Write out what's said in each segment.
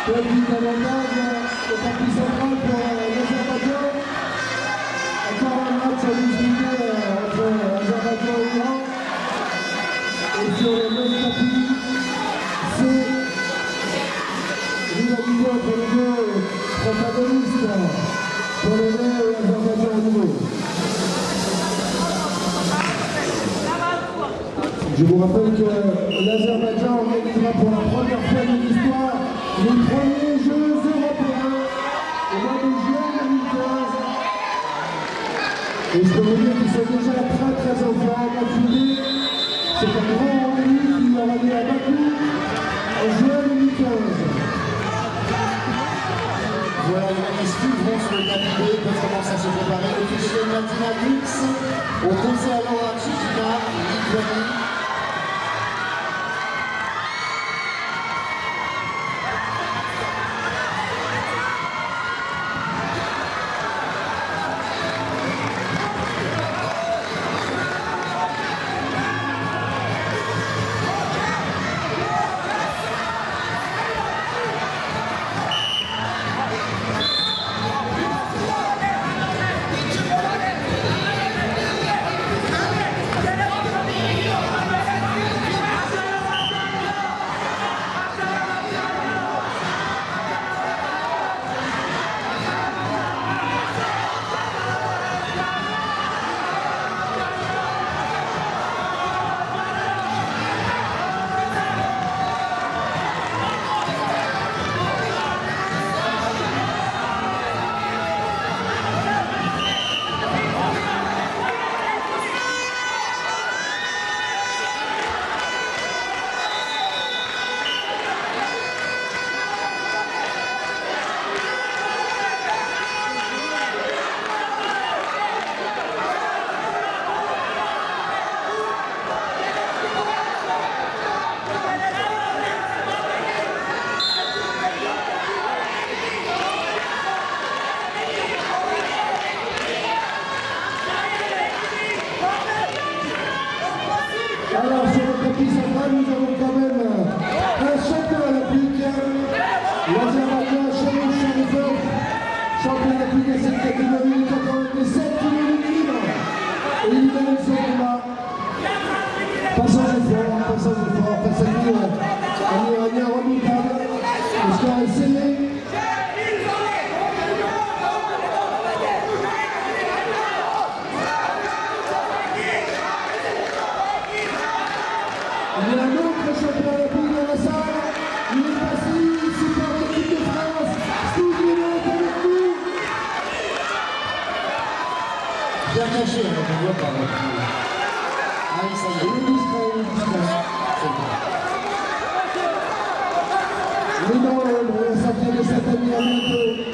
Petit avantage, le parti central pour l'Azerbaïdjan. Encore un match à disputer entre Azerbaïdjan et l'Iran. Et sur le même tapis, c'est rivalité entre les deux protagonistes, polonais et Azerbaïdjan à nouveau. Je vous rappelle que l'Azerbaïdjan organisera pour la première fois de l'histoire les premiers Jeux européens au mois de juin 2015. Et je peux vous dire qu'ils sont déjà très en forme, affilés. C'est un grand rendez-vous qui aura lieu à Bakou en juin 2015. Voilà, les mecs qui suivront sur le tapis B, peuvent commencer à se préparer. L'officiel Martina Lux, opposé à Laura Tchikina, Lituanie. Alors sur le tapis central, nous avons quand même un champion olympique, l'Azerbaïdjan Shamil Sharipov, champion olympique de cette catégorie, 87 kg libre. Et il gagne son combat. Pas sans effort, face à lui, un Iranien redoutable. Le score est scellé. Il y a un autre champion olympique dans la salle. Il est passé ici par l'équipe de France. Steve Miller est avec nous. Bien caché, on ne voit pas. Ah, il s'en est discret. Il est dans l'ombre, ça vient de cette année à bientôt.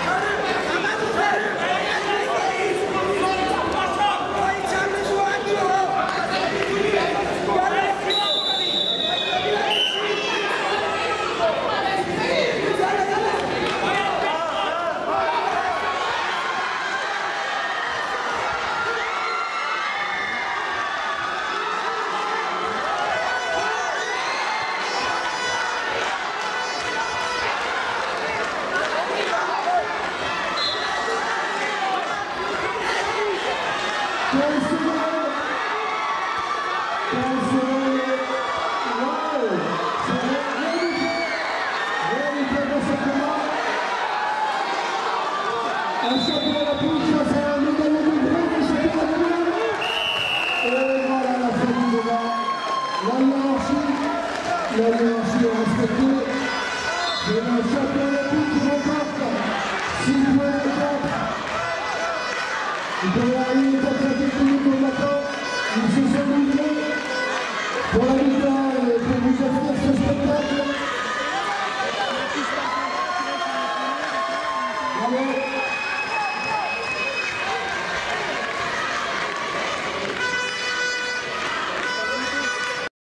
Un champion olympique face à un médaillé de bronze du championnat du monde. Et voilà la fin du débat. La hiérarchie est respectée. C'est un champion olympique qui remporte 6 points de 4.